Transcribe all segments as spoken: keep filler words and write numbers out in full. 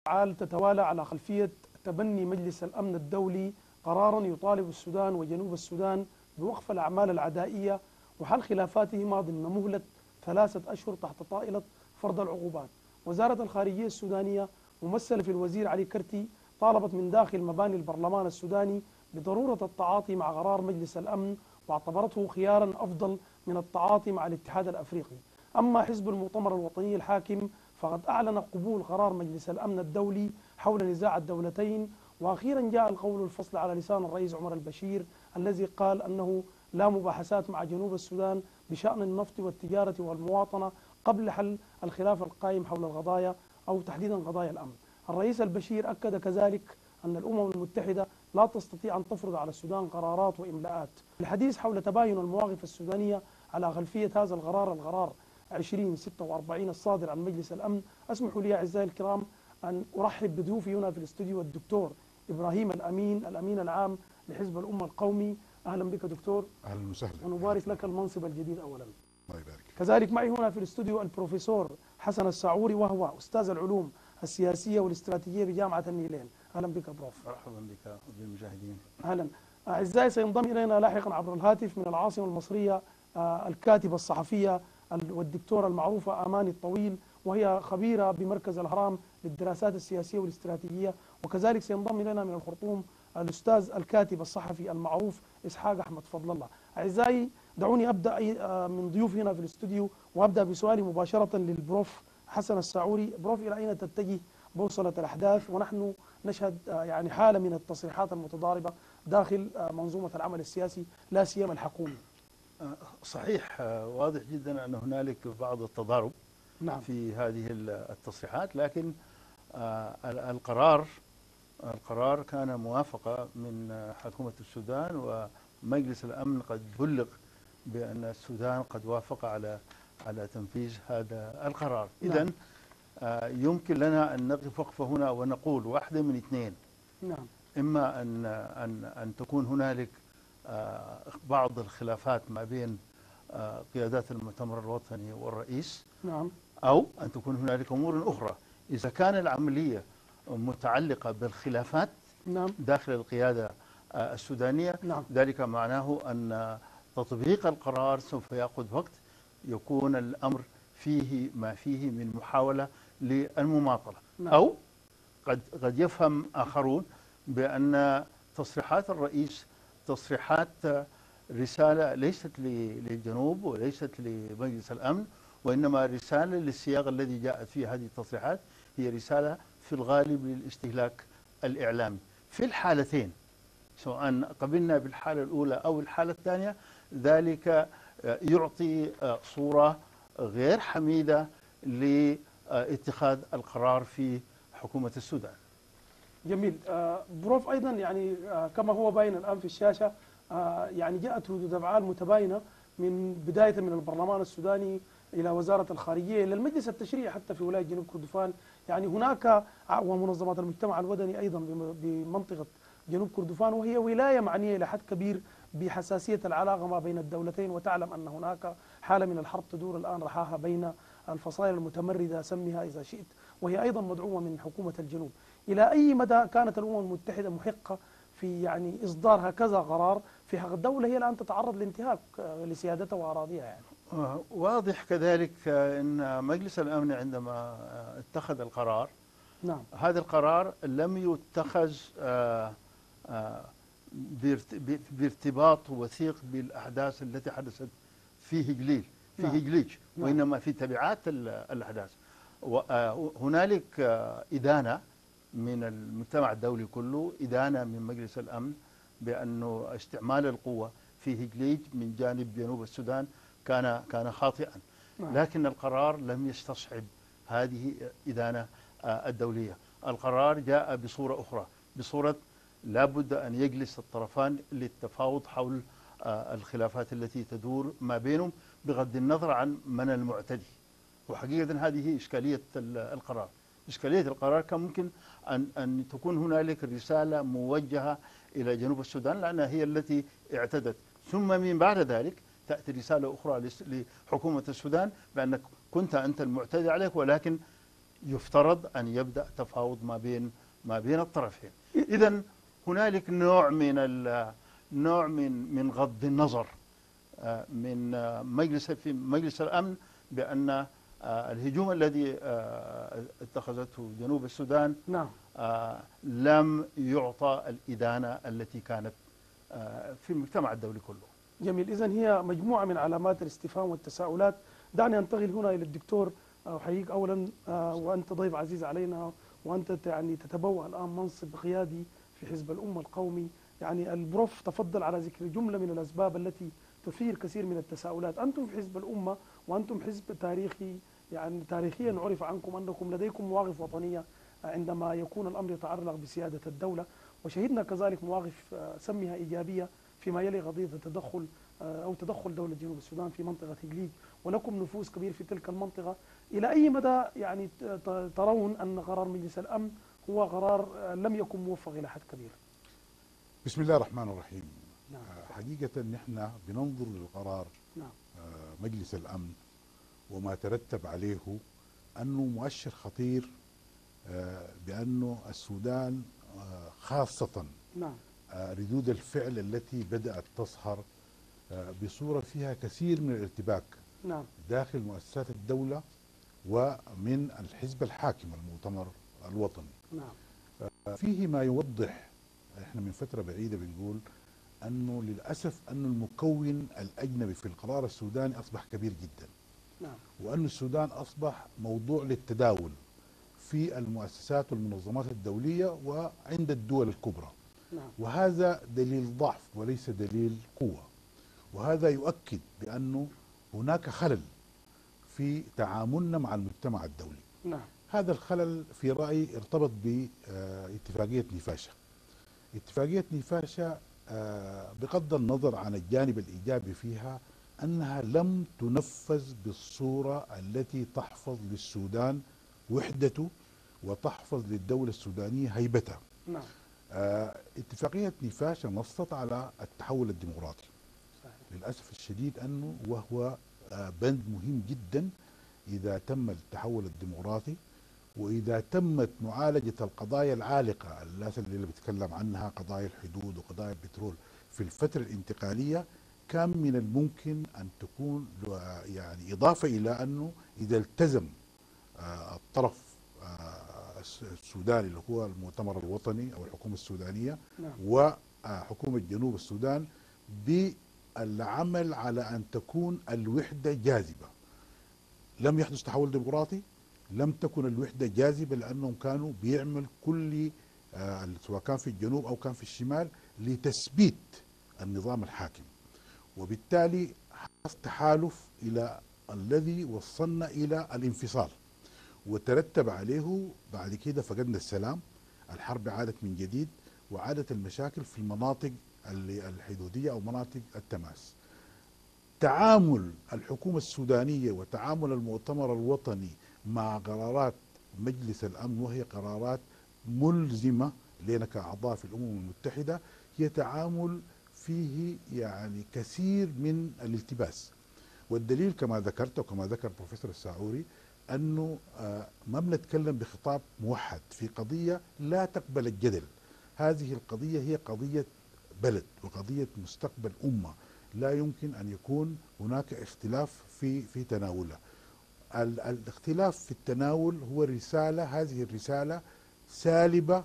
عال تتوالى على خلفية تبني مجلس الأمن الدولي قرارا يطالب السودان وجنوب السودان بوقف الأعمال العدائية وحل خلافاتهما ضمن مهلة ثلاثة أشهر تحت طائلة فرض العقوبات. وزارة الخارجية السودانية ممثلة في الوزير علي كرتي طالبت من داخل مباني البرلمان السوداني بضرورة التعاطي مع قرار مجلس الأمن، واعتبرته خيارا أفضل من التعاطي مع الاتحاد الأفريقي. أما حزب المؤتمر الوطني الحاكم فقد أعلن قبول قرار مجلس الأمن الدولي حول نزاع الدولتين. وأخيرا جاء القول الفصل على لسان الرئيس عمر البشير الذي قال أنه لا مباحثات مع جنوب السودان بشأن النفط والتجارة والمواطنة قبل حل الخلاف القائم حول القضايا أو تحديدا قضايا الأمن. الرئيس البشير أكد كذلك أن الأمم المتحدة لا تستطيع أن تفرض على السودان قرارات وإملاءات. الحديث حول تباين المواقف السودانية على خلفية هذا القرار القرار عشرين ستة وأربعين الصادر عن مجلس الأمن، أسمحوا لي أعزائي الكرام أن أرحب بضيوفي هنا في الاستوديو الدكتور إبراهيم الأمين الأمين العام لحزب الأمة القومي. أهلا بك دكتور. أهلا وسهلا. ونبارك لك المنصب الجديد أولا. الله يبارك. كذلك معي هنا في الاستوديو البروفيسور حسن السعوري وهو أستاذ العلوم السياسية والاستراتيجية بجامعة النيلين. أهلا بك بروف. مرحبا بك بالمشاهدين. أهلا. أعزائي سينضم إلينا لاحقا عبر الهاتف من العاصمة المصرية الكاتبة الصحفية والدكتورة المعروفة أماني الطويل، وهي خبيرة بمركز الهرام للدراسات السياسية والاستراتيجية. وكذلك سينضم إلينا من الخرطوم الأستاذ الكاتب الصحفي المعروف إسحاق أحمد فضل الله. أعزائي دعوني أبدأ من ضيوفي هنا في الاستوديو، وأبدأ بسؤالي مباشرة للبروف حسن السعوري. بروف، إلى أين تتجه بوصلة الأحداث ونحن نشهد يعني حالة من التصريحات المتضاربة داخل منظومة العمل السياسي لا سيما الحكومي؟ صحيح، واضح جدا أن هنالك بعض التضارب نعم. في هذه التصريحات، لكن القرار القرار كان موافقة من حكومة السودان، ومجلس الأمن قد بلغ بأن السودان قد وافق على على تنفيذ هذا القرار. نعم. إذن يمكن لنا أن نقف وقفة هنا ونقول واحدة من اثنين. نعم. إما أن أن أن تكون هنالك بعض الخلافات ما بين قيادات المؤتمر الوطني والرئيس، نعم، أو أن تكون هنالك أمور أخرى. إذا كان العملية متعلقة بالخلافات نعم، داخل القيادة السودانية، نعم، ذلك معناه أن تطبيق القرار سوف يأخذ وقت، يكون الأمر فيه ما فيه من محاولة للمماطلة. نعم. أو قد قد يفهم آخرون بأن تصريحات الرئيس تصريحات رسالة ليست للجنوب وليست لمجلس الأمن، وإنما رسالة للسياق الذي جاءت فيه هذه التصريحات، هي رسالة في الغالب للاستهلاك الإعلامي. في الحالتين سواء قبلنا بالحالة الأولى أو الحالة الثانية، ذلك يعطي صورة غير حميدة لاتخاذ القرار في حكومة السودان. جميل. آه بروف، أيضا يعني آه كما هو باين الآن في الشاشة، آه يعني جاءت ردود أفعال متباينة من بداية من البرلمان السوداني إلى وزارة الخارجية إلى المجلس التشريعي حتى في ولاية جنوب كردفان. يعني هناك ومنظمات المجتمع الوطني أيضا بمنطقة جنوب كردفان، وهي ولاية معنية إلى حد كبير بحساسية العلاقة ما بين الدولتين، وتعلم أن هناك حالة من الحرب تدور الآن رحاها بين الفصائل المتمردة سميها إذا شئت، وهي أيضا مدعومة من حكومة الجنوب. إلى أي مدى كانت الأمم المتحدة محقة في يعني إصدار هكذا قرار في حق الدولة هي الآن تتعرض لانتهاك لسيادتها وأراضيها؟ يعني واضح كذلك أن مجلس الأمن عندما اتخذ القرار، نعم، هذا القرار لم يتخذ بارتباط وثيق بالأحداث التي حدثت في هجليل في نعم. هجليج، نعم. وإنما في تبعات الأحداث. وهنالك إدانة من المجتمع الدولي كله، إدانة من مجلس الأمن بأنه استعمال القوة في هجليج من جانب جنوب السودان كان كان خاطئا. لكن القرار لم يستصحب هذه إدانة الدولية. القرار جاء بصورة أخرى، بصورة لا بد أن يجلس الطرفان للتفاوض حول الخلافات التي تدور ما بينهم بغض النظر عن من المعتدي. وحقيقة هذه إشكالية القرار. إشكالية القرار كان ممكن أن أن تكون هنالك رسالة موجهة إلى جنوب السودان لأنها هي التي اعتدت، ثم من بعد ذلك تأتي رسالة أخرى لحكومة السودان بأنك كنت أنت المعتدي عليك، ولكن يفترض أن يبدأ تفاوض ما بين ما بين الطرفين. إذا هنالك نوع من نوع من من غض النظر من مجلس في مجلس الأمن بأن الهجوم الذي اتخذته جنوب السودان نعم لم يعطى الإدانة التي كانت في المجتمع الدولي كله. جميل. إذن هي مجموعة من علامات الاستفهام والتساؤلات. دعني أنتقل هنا إلى الدكتور، أحييك أولا وأنت ضيف عزيز علينا، وأنت يعني تتبوأ الآن منصب قيادي في حزب الأمة القومي. يعني البروف تفضل على ذكر جملة من الأسباب التي تثير كثير من التساؤلات. أنتم في حزب الأمة وأنتم حزب تاريخي، يعني تاريخيا عرف عنكم أنكم لديكم مواقف وطنية عندما يكون الأمر يتعلق بسيادة الدولة، وشهدنا كذلك مواقف سميها إيجابية فيما يلي قضية التدخل أو تدخل دولة جنوب السودان في منطقة إجليج، ولكم نفوذ كبير في تلك المنطقة. إلى أي مدى يعني ترون أن قرار مجلس الأمن هو قرار لم يكن موفق إلى حد كبير؟ بسم الله الرحمن الرحيم. نعم. حقيقة نحن بننظر للقرار نعم. مجلس الأمن وما ترتب عليه أنه مؤشر خطير بأنه السودان خاصة نعم. ردود الفعل التي بدأت تظهر بصورة فيها كثير من الارتباك نعم. داخل مؤسسات الدولة ومن الحزب الحاكم المؤتمر الوطني. نعم. فيه ما يوضح، احنا من فترة بعيدة بنقول أنه للأسف أن المكون الأجنبي في القرار السوداني أصبح كبير جدا. نعم. وأن السودان أصبح موضوع للتداول في المؤسسات والمنظمات الدولية وعند الدول الكبرى. نعم. وهذا دليل ضعف وليس دليل قوة، وهذا يؤكد بأنه هناك خلل في تعاملنا مع المجتمع الدولي. نعم. هذا الخلل في رأيي ارتبط باتفاقية نيفاشا. اتفاقية نيفاشا بغض النظر عن الجانب الإيجابي فيها أنها لم تنفذ بالصورة التي تحفظ للسودان وحدته وتحفظ للدولة السودانية هيبتها. نعم. اتفاقية نيفاشا نصت على التحول الديمقراطي. صحيح. للأسف الشديد أنه وهو بند مهم جدا إذا تم التحول الديمقراطي وإذا تمت معالجة القضايا العالقة الناس اللي بتتكلم عنها، قضايا الحدود وقضايا البترول في الفترة الانتقالية، كان من الممكن أن تكون يعني إضافة إلى أنه إذا التزم الطرف السوداني اللي هو المؤتمر الوطني أو الحكومة السودانية نعم. وحكومة جنوب السودان بالعمل على أن تكون الوحدة جاذبة. لم يحدث تحول ديمقراطي، لم تكن الوحدة جاذبة لأنهم كانوا بيعمل كل آه سواء كان في الجنوب أو كان في الشمال لتثبيت النظام الحاكم، وبالتالي حدث تحالف إلى الذي وصلنا إلى الانفصال، وترتب عليه بعد كده فقدنا السلام، الحرب عادت من جديد، وعادت المشاكل في المناطق الحدودية أو مناطق التماس. تعامل الحكومة السودانية وتعامل المؤتمر الوطني مع قرارات مجلس الأمن وهي قرارات ملزمة لنا كأعضاء في الأمم المتحدة هي تعامل فيه يعني كثير من الالتباس. والدليل كما ذكرت وكما ذكر بروفيسور الساعوري أنه ما بنتكلم بخطاب موحد في قضية لا تقبل الجدل. هذه القضية هي قضية بلد وقضية مستقبل أمة، لا يمكن أن يكون هناك اختلاف في في تناولها. الاختلاف في التناول هو رسالة، هذه الرسالة سالبة،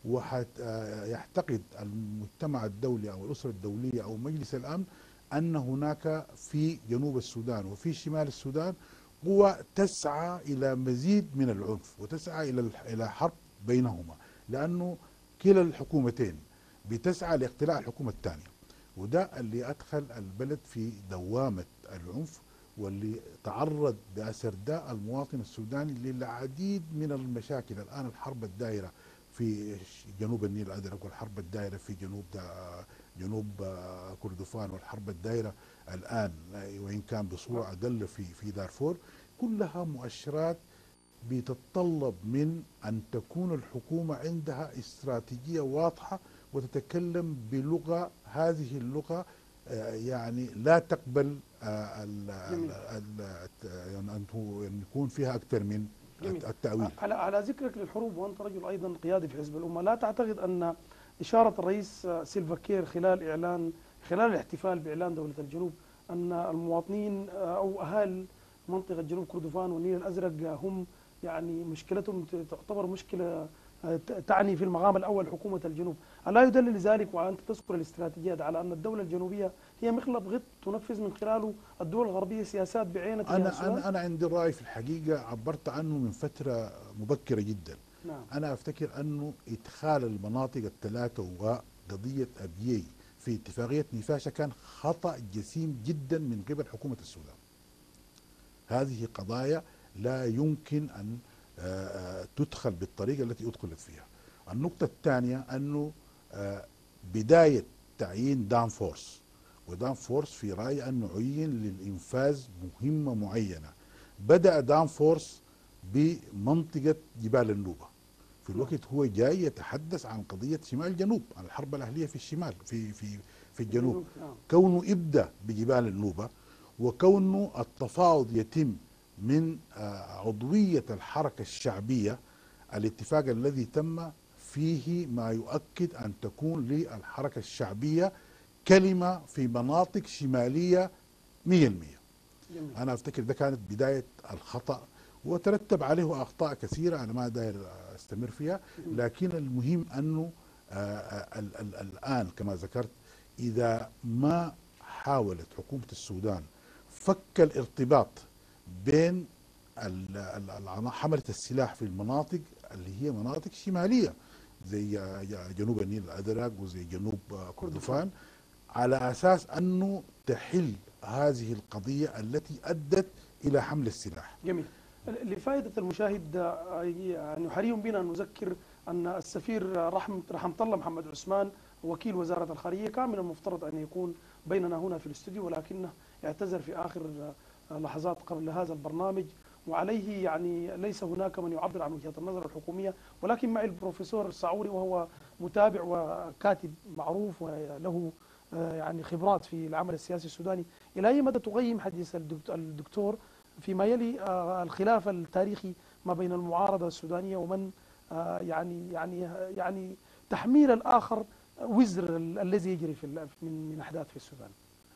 ويعتقد المجتمع الدولي أو الأسرة الدولية أو مجلس الأمن أن هناك في جنوب السودان وفي شمال السودان قوى تسعى إلى مزيد من العنف وتسعى إلى إلى حرب بينهما، لأنه كلا الحكومتين بتسعى لاقتلاع الحكومة الثانية، وده اللي أدخل البلد في دوامة العنف واللي تعرض بأثر ده المواطن السوداني للعديد من المشاكل. الآن الحرب الدائرة في جنوب النيل الأزرق، والحرب الدائرة في جنوب جنوب كردفان، والحرب الدائرة الآن وإن كان بصورة أقل في في دارفور، كلها مؤشرات بتتطلب من أن تكون الحكومة عندها استراتيجية واضحة وتتكلم بلغة، هذه اللغة يعني لا تقبل أن يكون فيها أكثر من جميل. التأويل. على على ذكرك للحروب وأنت رجل أيضا قيادي في حزب الأمة، لا تعتقد أن إشارة الرئيس سيلفا كير خلال إعلان خلال الاحتفال بإعلان دولة الجنوب أن المواطنين أو أهالي منطقة جنوب كردفان والنيل الأزرق هم يعني مشكلتهم تعتبر مشكلة تعني في المقام الأول حكومة الجنوب، ألا يدلل ذلك وأنت تذكر الاستراتيجيات على أن الدولة الجنوبية هي مخلب غط تنفذ من خلاله الدول الغربية سياسات بعينها؟ أنا أنا أنا عندي رأي في الحقيقة عبرت عنه من فترة مبكرة جدا. نعم. أنا أفتكر أنه إدخال المناطق الثلاثة وقضية أبيي في اتفاقية نيفاشا كان خطأ جسيم جدا من قبل حكومة السودان. هذه قضايا لا يمكن أن تدخل بالطريقة التي أدخلت فيها. النقطة الثانية أنه بداية تعيين دان فورس، ودان فورس في رأيي أنه عين للإنفاذ مهمة معينة. بدأ دان فورس بمنطقة جبال النوبة، في الوقت هو جاي يتحدث عن قضية شمال جنوب، عن الحرب الأهلية في الشمال في في في الجنوب. كونه يبدأ بجبال النوبة وكونه التفاوض يتم من عضوية الحركة الشعبية، الاتفاق الذي تم فيه ما يؤكد أن تكون للحركة الشعبية كلمة في مناطق شمالية مئة بالمئة. أنا أفتكر ده كانت بداية الخطأ وترتب عليه أخطاء كثيرة أنا ما داير أستمر فيها، لكن المهم أنه الآن كما ذكرت إذا ما حاولت حكومة السودان فك الارتباط بين حملة السلاح في المناطق اللي هي مناطق شمالية زي جنوب النيل الأزرق وزي جنوب كردفان، على أساس أنه تحل هذه القضية التي أدت إلى حمل السلاح. جميل. لفائدة المشاهد يعني حري بنا أن نذكر أن السفير رحمة رحمة الله محمد عثمان وكيل وزارة الخارجية كان من المفترض أن يكون بيننا هنا في الاستوديو، ولكنه اعتذر في آخر لحظات قبل هذا البرنامج، وعليه يعني ليس هناك من يعبر عن وجهة النظر الحكومية، ولكن معي البروفيسور الصعوري وهو متابع وكاتب معروف وله يعني خبرات في العمل السياسي السوداني. إلى أي مدى تقيم حديث الدكتور فيما يلي الخلاف التاريخي ما بين المعارضة السودانية ومن يعني يعني يعني تحميل الآخر وزر الذي يجري في من من أحداث في السودان؟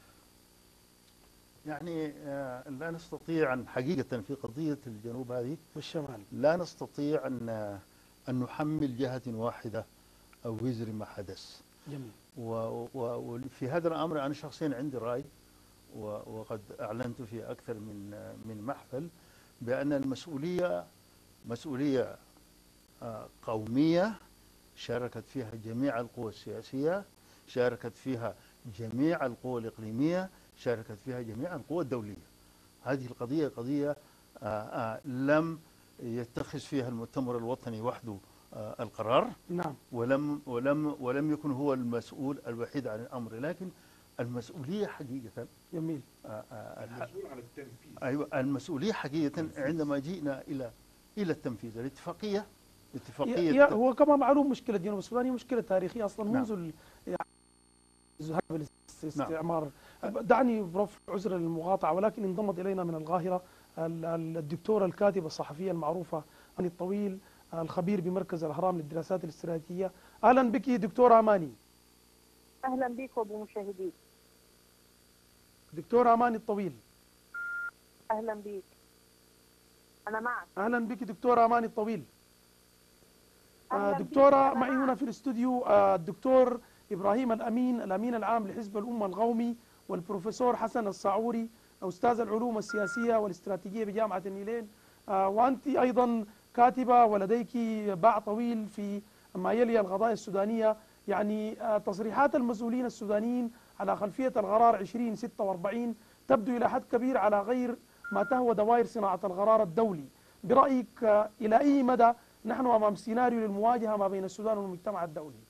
يعني لا نستطيع أن حقيقة في قضية الجنوب هذه والشمال لا نستطيع أن أن نحمل جهة واحدة أو وزر ما حدث. جميل. وفي هذا الأمر أنا شخصيا عندي رأي وقد أعلنت في أكثر من من محفل بأن المسؤولية مسؤولية قومية شاركت فيها جميع القوى السياسية، شاركت فيها جميع القوى الإقليمية، شاركت فيها جميع القوى الدولية. هذه القضية قضية لم يتخذ فيها المؤتمر الوطني وحده القرار. نعم. ولم ولم ولم يكن هو المسؤول الوحيد عن الأمر، لكن المسؤولية حقيقة. جميل. المسؤول عن التنفيذ. أيوة، المسؤولية حقيقة عندما جئنا إلى إلى التنفيذ. الاتفاقية اتفاقية هو كما معلوم مشكلة جنوب السودان هي مشكلة تاريخية أصلا منذ نعم. ذهاب الاستعمار. نعم. دعني بروف عذرا للمقاطعة، ولكن انضمت إلينا من القاهرة الدكتورة الكاتبة الصحفية المعروفة أماني الطويل الخبير بمركز الأهرام للدراسات الاستراتيجية. أهلا بك دكتورة أماني. أهلا بك وبمشاهديك. دكتورة أماني الطويل. أهلا بك. أنا معك. أهلا بك دكتورة أماني الطويل. آه دكتورة معي هنا في الاستوديو آه الدكتور إبراهيم الأمين الأمين العام لحزب الأمة القومي، والبروفيسور حسن الصعوري أستاذ العلوم السياسية والاستراتيجية بجامعة النيلين، آه وأنت أيضا كاتبة ولديك باع طويل في ما يلي القضايا السودانية. يعني آه تصريحات المسؤولين السودانيين على خلفية القرار عشرين ستة وأربعين تبدو إلى حد كبير على غير ما تهوى دوائر صناعة القرار الدولي. برأيك آه إلى أي مدى نحن أمام سيناريو للمواجهة ما بين السودان والمجتمع الدولي؟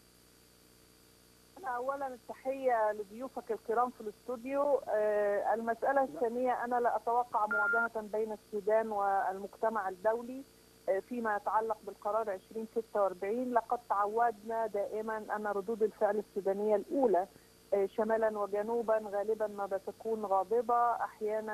أولا التحية لضيوفك الكرام في الاستوديو. آه المسألة الثانية، أنا لا أتوقع مواجهة بين السودان والمجتمع الدولي آه فيما يتعلق بالقرار عشرين ستة وأربعين. لقد تعودنا دائما أن ردود الفعل السودانية الأولى شمالا وجنوبا غالبا ما بتكون غاضبة، أحيانا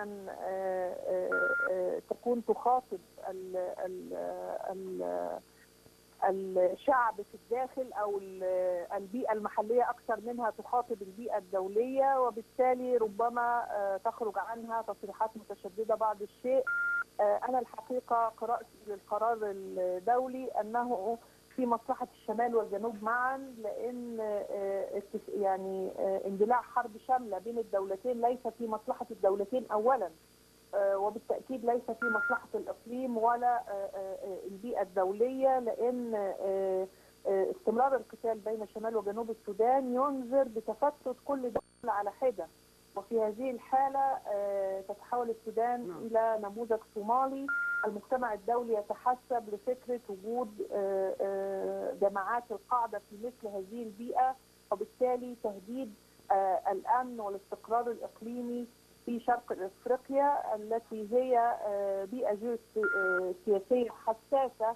تكون تخاطب ال ال ال الشعب في الداخل أو البيئة المحلية أكثر منها تخاطب البيئة الدولية، وبالتالي ربما تخرج عنها تصريحات متشددة بعض الشيء. أنا الحقيقة قرأت للقرار الدولي أنه في مصلحة الشمال والجنوب معا، لأن يعني اندلاع حرب شاملة بين الدولتين ليس في مصلحة الدولتين أولا، وبالتأكيد ليس في مصلحة الإقليم ولا البيئة الدولية، لأن استمرار القتال بين شمال وجنوب السودان ينذر بتفتت كل دولة على حدة، وفي هذه الحالة تتحول السودان نعم. إلى نموذج صومالي. المجتمع الدولي يتحسب لفكرة وجود جماعات القاعدة في مثل هذه البيئة، وبالتالي تهديد الأمن والاستقرار الإقليمي في شرق افريقيا التي هي بيئه جيوسياسيه حساسه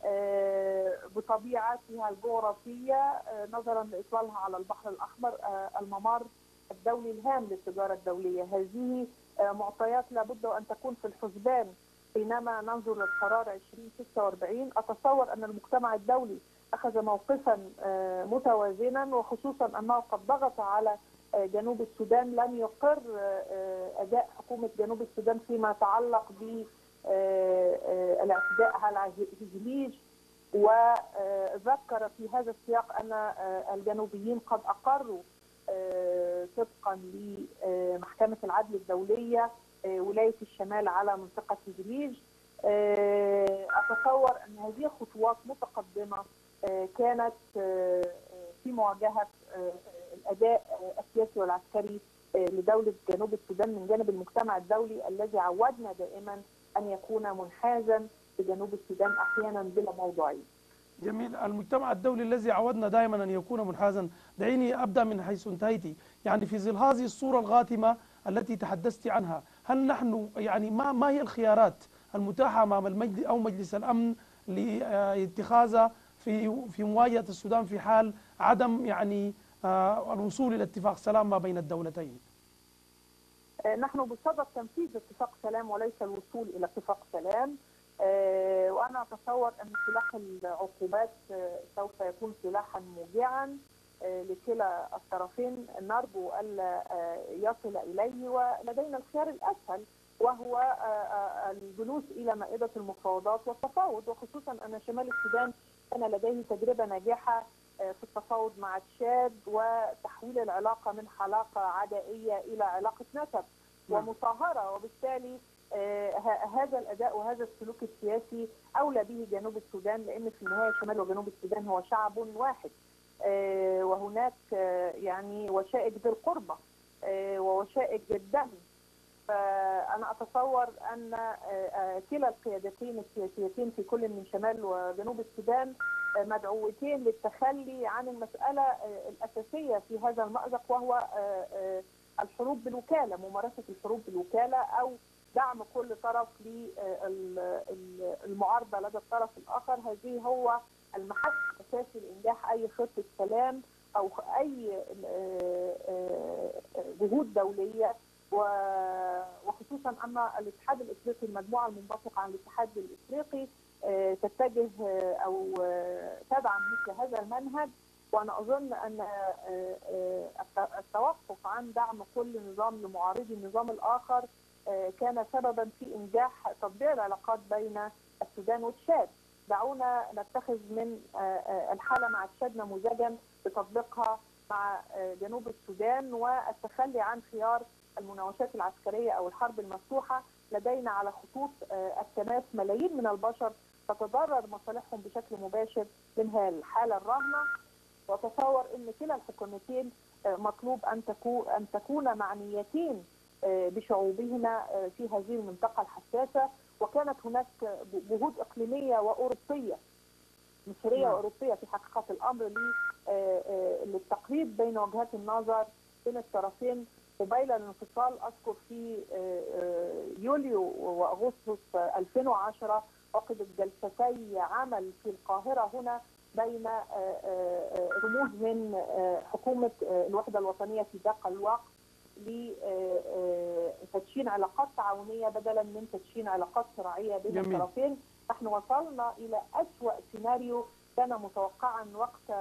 بطبيعتها الجغرافيه نظرا لاطلالها على البحر الاحمر الممر الدولي الهام للتجاره الدوليه. هذه معطيات لابد ان تكون في الحسبان حينما ننظر للقرار ألفين وستة وأربعين. اتصور ان المجتمع الدولي اخذ موقفا متوازنا، وخصوصا انه قد ضغط على جنوب السودان لن يقر أداء حكومة جنوب السودان فيما يتعلق بالاعتداء على هجليج، وذكر في هذا السياق أن الجنوبيين قد أقروا طبقا لمحكمة العدل الدولية ولاية الشمال على منطقة هجليج. أتصور أن هذه خطوات متقدمة كانت في مواجهة الأداء السياسي والعسكري لدولة جنوب السودان من جانب المجتمع الدولي الذي عودنا دائما أن يكون منحازا لجنوب السودان أحيانا بلا موضوعية. جميل. المجتمع الدولي الذي عودنا دائما أن يكون منحازا، دعيني أبدأ من حيث انتهيتي، يعني في ظل هذه الصورة الغاتمة التي تحدثت عنها، هل نحن يعني ما ما هي الخيارات المتاحة أمام المجلس أو مجلس الأمن لاتخاذها في في مواجهة السودان في حال عدم يعني آه الوصول إلى اتفاق سلام ما بين الدولتين؟ نحن بصدد تنفيذ اتفاق سلام وليس الوصول إلى اتفاق سلام، آه وأنا أتصور أن سلاح العقوبات آه سوف يكون سلاحا موجعا آه لكلا الطرفين، نرجو ألا يصل إليه، ولدينا الخيار الأسهل وهو الجلوس إلى مائدة المفاوضات والتفاوض، وخصوصا أن شمال السودان كان لديه تجربة ناجحة في التفاوض مع تشاد وتحويل العلاقة من علاقة عدائية إلى علاقة نسب ومصاهرة، وبالتالي هذا الأداء وهذا السلوك السياسي أولى به جنوب السودان، لأن في النهاية شمال وجنوب السودان هو شعب واحد، وهناك يعني وشائج ذي القربة ووشائج الدم. فأنا أتصور أن كلا القيادتين السياسيتين في كل من شمال وجنوب السودان مدعوتين للتخلي عن المسألة الأساسية في هذا المأزق، وهو الحروب بالوكالة، ممارسة الحروب بالوكالة أو دعم كل طرف للمعارضة لدى الطرف الآخر. هذه هو المحك الأساسي لإنجاح أي خطة سلام أو أي جهود دولية، وخصوصا أن الاتحاد الإفريقي المجموعة المنبثقة عن الاتحاد الإفريقي تتجه أو تدعم مثل هذا المنهج. وأنا أظن أن التوقف عن دعم كل نظام لمعارضي النظام الآخر كان سببا في إنجاح تطبيع العلاقات بين السودان وتشاد. دعونا نتخذ من الحالة مع تشاد نموذجا لتطبيقها مع جنوب السودان، والتخلي عن خيار المناوشات العسكرية أو الحرب المفتوحة. لدينا على خطوط التماس ملايين من البشر تتضرر مصالحهم بشكل مباشر من هذه الحالة الراهنة، وتصور أن كلا الحكومتين مطلوب أن تكون أن تكون معنيتين بشعوبهما في هذه المنطقة الحساسة. وكانت هناك جهود إقليمية وأوروبية مصرية وأوروبية في حقيقة الأمر للتقريب بين وجهات النظر بين الطرفين قبيل الانفصال. أذكر في يوليو وأغسطس ألفين وعشرة عقدت جلستي عمل في القاهرة هنا بين رموز من حكومة الوحدة الوطنية في ذاك الوقت لتدشين علاقات تعاونية بدلا من تدشين علاقات صراعية بين جميل. الطرفين. نحن وصلنا إلى أسوأ سيناريو كان متوقعا وقت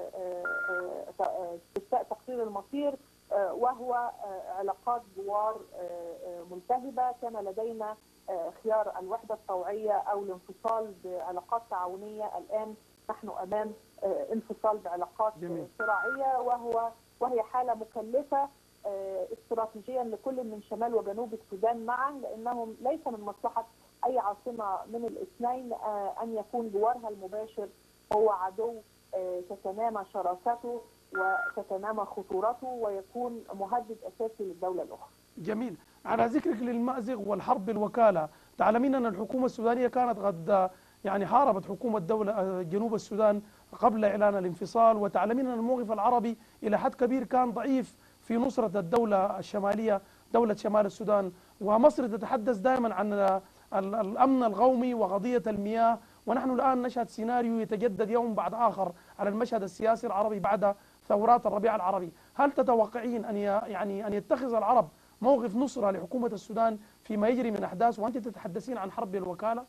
استفتاء تقرير المصير، وهو علاقات جوار ملتهبة. كان لدينا خيار الوحدة الطوعية أو الانفصال بعلاقات تعاونية. الآن نحن أمام انفصال بعلاقات جميل. صراعية، وهو وهي حالة مكلفة استراتيجيا لكل من شمال وجنوب السودان معا، لأنهم ليس من مصلحة أي عاصمة من الاثنين أن يكون جوارها المباشر هو عدو تتنامى شراسته وتتنامى خطورته ويكون مهدد أساسي للدولة الأخرى. جميل. على ذكرك للمأزق والحرب بالوكالة، تعلمين أن الحكومة السودانية كانت قد يعني حاربت حكومة دولة جنوب السودان قبل إعلان الانفصال، وتعلمين أن الموقف العربي إلى حد كبير كان ضعيف في نصرة الدولة الشمالية، دولة شمال السودان، ومصر تتحدث دائما عن الأمن القومي وقضية المياه، ونحن الآن نشهد سيناريو يتجدد يوم بعد آخر على المشهد السياسي العربي بعد ثورات الربيع العربي. هل تتوقعين أن يعني أن يتخذ العرب موقف نصرة لحكومة السودان فيما يجري من أحداث وأنت تتحدثين عن حرب الوكالة؟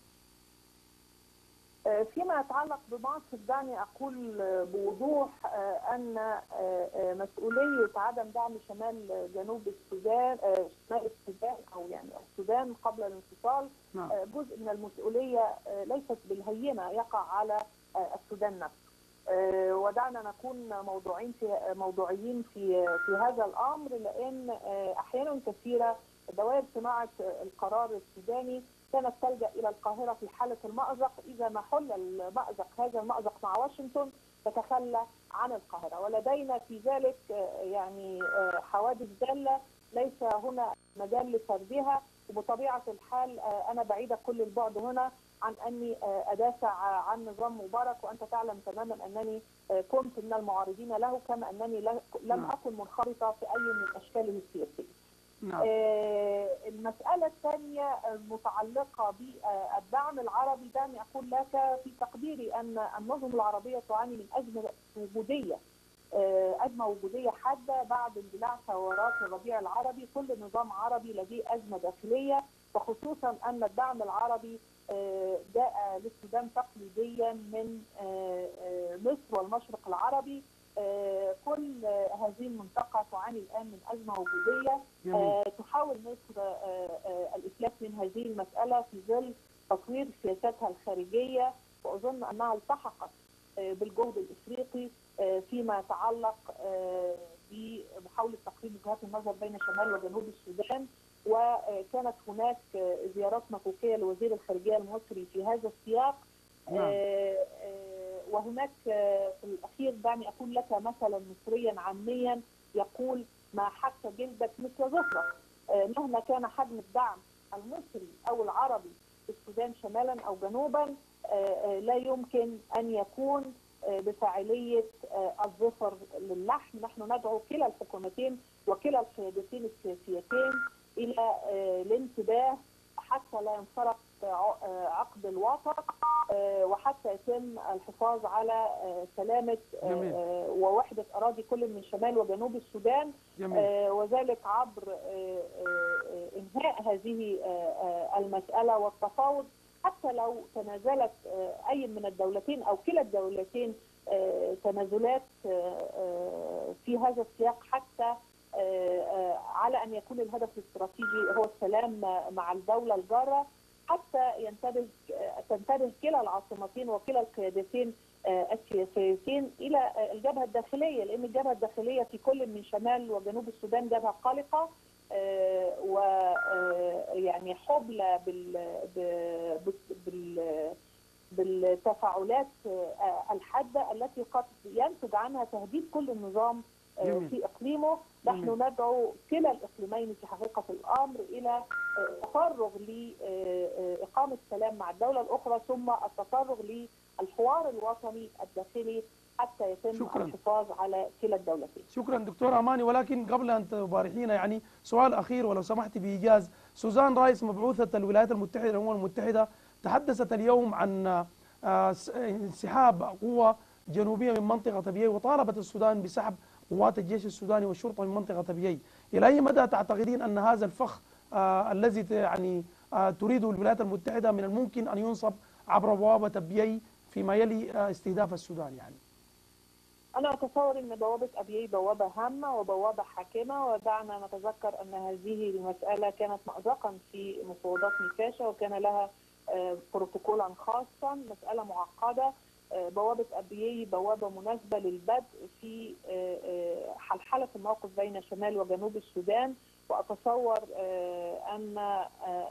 فيما يتعلق بمصر دعني أقول بوضوح أن مسؤولية عدم دعم شمال جنوب السودان شمال السودان أو يعني السودان قبل الانفصال جزء من المسؤولية ليست بالهينة يقع على السودان نفسه. ودعنا نكون موضوعين في موضوعيين في في هذا الأمر، لأن أحيانا كثيرة دوائر صناعة القرار السوداني كانت تلجأ إلى القاهرة في حالة المأزق. إذا ما حل المأزق هذا المأزق مع واشنطن تتخلى عن القاهرة، ولدينا في ذلك يعني حوادث دالة ليس هنا مجال لسردها. وبطبيعة الحال أنا بعيدة كل البعد هنا عن أني أدافع عن نظام مبارك، وأنت تعلم تماما أنني كنت من المعارضين له، كما أنني لم أكن منخرطة في أي من أشكاله السياسية. نعم. المسألة الثانية المتعلقة بالدعم العربي، دعني أقول لك في تقديري أن النظم العربية تعاني من أزمة وجودية أزمة وجودية حادة بعد اندلاع ثورات الربيع العربي. كل نظام عربي لديه أزمة داخلية، وخصوصا أن الدعم العربي جاء للسودان تقليديا من مصر والمشرق العربي. كل هذه المنطقة تعاني الآن من أزمة وجودية. تحاول مصر الإفلات من هذه المسألة في ظل تطوير سياساتها الخارجية، وأظن أنها التحقت بالجهد الإفريقي فيما يتعلق بمحاولة تقريب وجهات النظر بين شمال وجنوب السودان. وكانت هناك زيارات مكوكية لوزير الخارجية المصري في هذا السياق. نعم. وهناك في الأخير دعني أقول لك مثلا مصريا عاميا يقول: ما حك جلدك مثل ظفرك. مهما كان حجم الدعم المصري أو العربي في السودان شمالا أو جنوبا لا يمكن أن يكون بفاعلية الظفر للحم. نحن ندعو كلا الحكومتين وكلا القيادتين السياسيتين إلى الانتباه حتى لا ينفرط عقد الوطن، وحتى يتم الحفاظ على سلامة جميل. ووحدة أراضي كل من شمال وجنوب السودان. جميل. وذلك عبر إنهاء هذه المسألة والتفاوض، حتى لو تنازلت أي من الدولتين أو كلا الدولتين تنازلات في هذا السياق، حتى على أن يكون الهدف الاستراتيجي هو السلام مع الدولة الجارة، حتى ينتبه تنتبه كلا العاصمتين وكلا القيادتين السياسيتين إلى الجبهة الداخلية، لأن الجبهة الداخلية في كل من شمال وجنوب السودان جبهة قلقة ويعني حبلى بال بال بالتفاعلات الحادة التي قد ينتج عنها تهديد كل النظام في إقليمه. نحن ندعو كلا الإقليمين في حقيقة الأمر إلى التفرغ لإقامة سلام مع الدولة الأخرى، ثم التفرغ للحوار الوطني الداخلي حتى يتم شكرا. الحفاظ على كلا الدولتين. شكرا دكتور أماني. ولكن قبل أن تبارحينا يعني سؤال أخير ولو سمحت بإيجاز. سوزان رايس مبعوثة الولايات المتحدة الأمم المتحدة تحدثت اليوم عن انسحاب قوة جنوبية من منطقة أبيي، وطالبت السودان بسحب قوات الجيش السوداني والشرطة من منطقة أبيي. إلى أي مدى تعتقدين أن هذا الفخ آه الذي يعني آه تريده الولايات المتحدة من الممكن أن ينصب عبر بوابة أبيي فيما يلي آه استهداف السودان يعني؟ أنا أتصور أن بوابة أبيي بوابة هامة وبوابة حاكمة، ودعنا نتذكر أن هذه المسألة كانت مأزقا في مفاوضات نيفاشا وكان لها بروتوكولا خاصا، مسألة معقدة. بوابة أبيي بوابة مناسبة للبدء في حلحلة الموقف بين شمال وجنوب السودان، وأتصور أن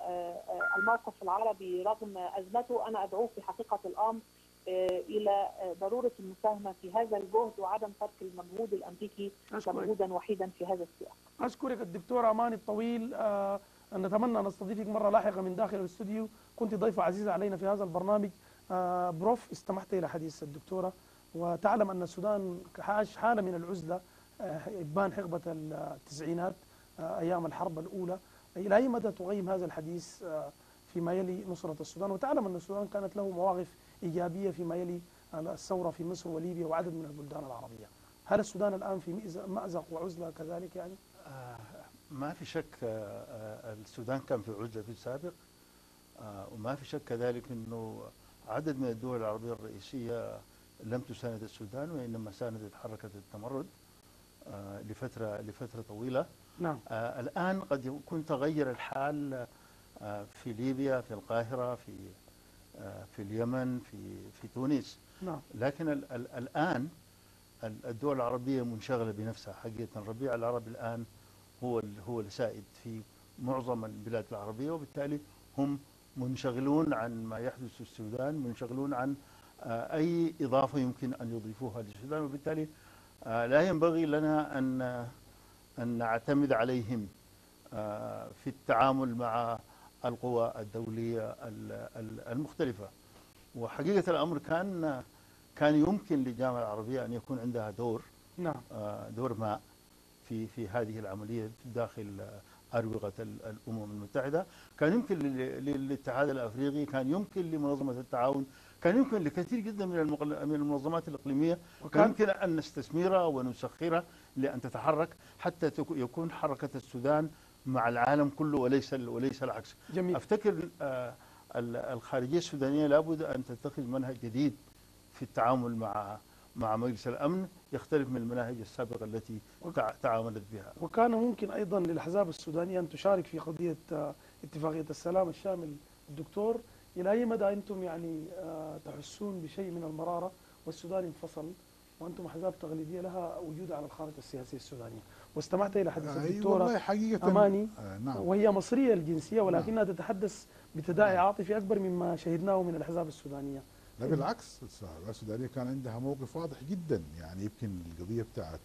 الموقف العربي رغم أزمته أنا أدعوه في حقيقة الأمر إلى ضرورة المساهمة في هذا الجهد وعدم ترك المجهود الأمريكي مجهودا وحيدا في هذا السياق. أشكرك الدكتورة أماني الطويل. آه نتمنى أن نستضيفك مرة لاحقة من داخل الاستوديو، كنت ضيفة عزيزة علينا في هذا البرنامج. آه بروف، استمعت إلى حديث الدكتورة وتعلم أن السودان عاش حالة من العزلة آه إبان حقبة التسعينات آه أيام الحرب الأولى. إلى أي مدى تقيم هذا الحديث آه فيما يلي نصرة السودان، وتعلم أن السودان كانت له مواقف إيجابية فيما يلي الثورة في مصر وليبيا وعدد من البلدان العربية؟ هل السودان الآن في مأزق وعزلة كذلك يعني؟ آه ما في شك آه السودان كان في عزلة في السابق، آه وما في شك كذلك أنه عدد من الدول العربية الرئيسية لم تساند السودان وإنما ساندت حركة التمرد آه لفترة لفترة طويلة. نعم. آه الآن قد يكون تغير الحال آه في ليبيا، في القاهرة، في آه في اليمن، في في تونس. نعم. لكن ال ال الآن الدول العربية منشغلة بنفسها حقيقة. الربيع العربي الآن هو هو السائد في معظم البلاد العربية، وبالتالي هم منشغلون عن ما يحدث في السودان، منشغلون عن آه أي إضافة يمكن أن يضيفوها للسودان، وبالتالي آه لا ينبغي لنا أن أن نعتمد عليهم آه في التعامل مع القوى الدولية المختلفة. وحقيقة الأمر كان كان يمكن للجامعة العربية أن يكون عندها دور نعم. دور ما في في هذه العملية داخل أروقة الأمم المتحدة. كان يمكن للاتحاد الأفريقي، كان يمكن لمنظمة التعاون، كان يمكن لكثير جدا من من المنظمات الإقليمية، كان يمكن أن نستثمرها ونسخرها لأن تتحرك حتى يكون حركة السودان مع العالم كله وليس وليس العكس. جميل. أفتكر الخارجية السودانية لابد أن تتخذ منهج جديد في التعامل مع مع مجلس الأمن يختلف من المناهج السابقة التي تعاملت بها. وكان ممكن أيضا للأحزاب السودانية أن تشارك في قضية اتفاقية السلام الشامل. الدكتور، إلى أي مدى أنتم يعني تحسون بشيء من المرارة والسودان انفصل وأنتم أحزاب تغليبية لها وجود على الخارطة السياسية السودانية؟ واستمعت إلى حديث الدكتورة أماني آه نعم. وهي مصرية الجنسية ولكنها نعم. تتحدث بتداعي نعم. عاطفي أكبر مما شهدناه من الأحزاب السودانية. لا بالعكس، السودانية كان عندها موقف واضح جدا، يعني يمكن القضية بتاعت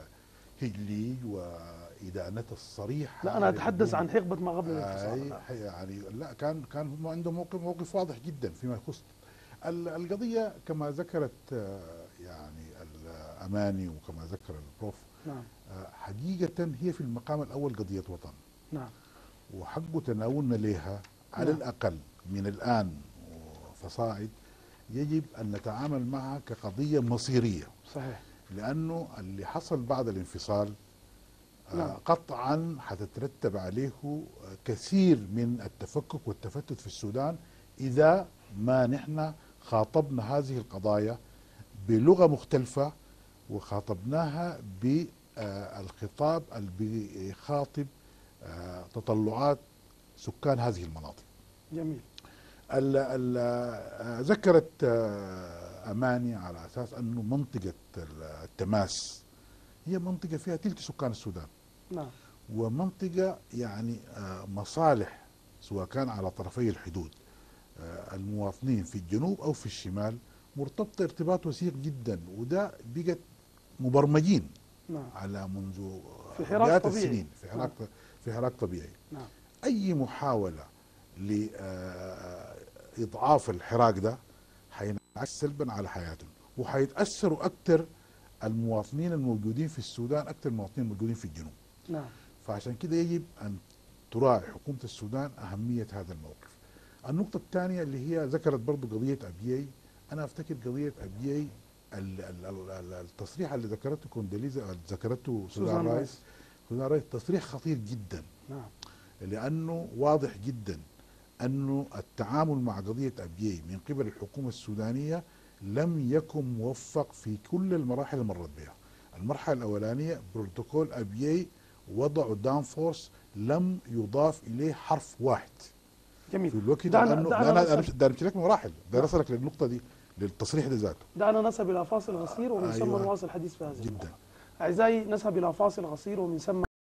هجلي وإدانته الصريحة. لا أنا أتحدث عن حقبة ما قبل الانفصال. آه يعني لا كان كان هم عندهم موقف موقف واضح جدا فيما يخص القضية كما ذكرت يعني الأماني وكما ذكر البروف. نعم. حقيقة هي في المقام الأول قضية وطن. نعم. وحق تناولنا لها على نعم. الأقل من الآن فصاعد يجب أن نتعامل معها كقضية مصيرية. صحيح. لأنه اللي حصل بعد الانفصال نعم. قطعا حتترتب عليه كثير من التفكك والتفتت في السودان إذا ما نحن خاطبنا هذه القضايا بلغة مختلفة وخاطبناها بالخطاب اللي بيخاطب تطلعات سكان هذه المناطق. جميل. ال ال ذكرت أماني على أساس أنه منطقة التماس هي منطقة فيها تلت سكان السودان. نعم. ومنطقة يعني مصالح سواء كان على طرفي الحدود المواطنين في الجنوب أو في الشمال مرتبطة ارتباط وثيق جدا، وده بقت مبرمجين نعم. على منذ في حراك طبيعي. السنين في حراك نعم. في حراك طبيعي. نعم. أي محاولة لإضعاف الحراك ده حينعكس سلبا على حياتهم، وحيتأثروا أكثر المواطنين الموجودين في السودان أكثر المواطنين الموجودين في الجنوب. نعم. فعشان كده يجب أن تراعي حكومة السودان أهمية هذا الموقف. النقطة الثانية اللي هي ذكرت برضو قضية أبيي، أنا أفتكر قضية أبيي ال- ال- ال- التصريح اللي ذكرته كونداليزا ذكرته سوزان سوزان رايس. رايس سوزان رايس تصريح خطير جدا، نعم. لانه واضح جدا انه التعامل مع قضيه ابيي من قبل الحكومه السودانيه لم يكن موفق في كل المراحل اللي مرت بها. المرحله الاولانيه بروتوكول ابيي وضعوا دانفورس لم يضاف اليه حرف واحد جميل. في الوقت دعنا لانه دعنا انا انا نصل- ده امشي لك مراحل، ده نعم. نصلك للنقطه دي، للتصريح ده ذاته. دعنا نذهب الى فاصل قصير ومن ثم أيوة. نواصل الحديث في هذه جدا. النقطة. اعزائي، نذهب الى فاصل قصير ومن ثم